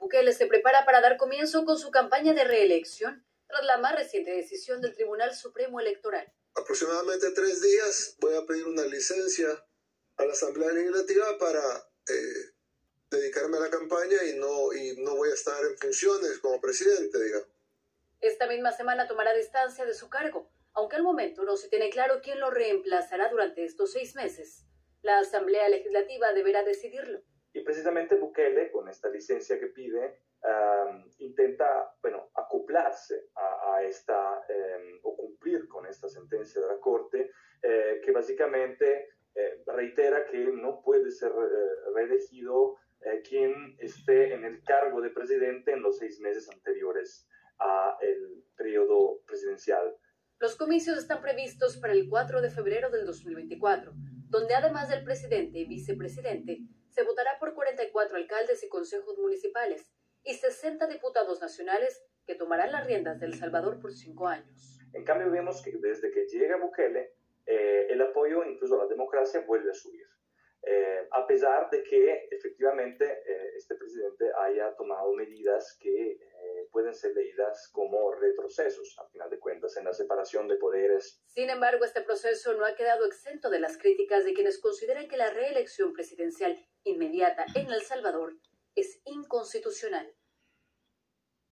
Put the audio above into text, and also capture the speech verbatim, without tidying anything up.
Bukele se prepara para dar comienzo con su campaña de reelección tras la más reciente decisión del Tribunal Supremo Electoral. Aproximadamente tres días voy a pedir una licencia a la Asamblea Legislativa para eh, dedicarme a la campaña y no, y no voy a estar en funciones como presidente, digamos. Esta misma semana tomará distancia de su cargo, aunque al momento no se tiene claro quién lo reemplazará durante estos seis meses. La Asamblea Legislativa deberá decidirlo. Y precisamente Bukele, con esta licencia que pide, um, intenta, bueno, acoplarse a, a esta, um, o cumplir con esta sentencia de la Corte, eh, que básicamente eh, reitera que no puede ser eh, reelegido eh, quien esté en el cargo de presidente en los seis meses anteriores al periodo presidencial. Los comicios están previstos para el cuatro de febrero del dos mil veinticuatro, donde además del presidente y vicepresidente, se votará por cuarenta y cuatro alcaldes y consejos municipales y sesenta diputados nacionales que tomarán las riendas de El Salvador por cinco años. En cambio, vemos que desde que llega Bukele, eh, el apoyo incluso a la democracia vuelve a subir. Eh, a pesar de que efectivamente eh, este presidente haya tomado medidas que eh, pueden ser leídas como retrocesos, al final de cuentas, en la separación de poderes. Sin embargo, este proceso no ha quedado exento de las críticas de quienes consideran que la reelección presidencial inmediata en El Salvador es inconstitucional.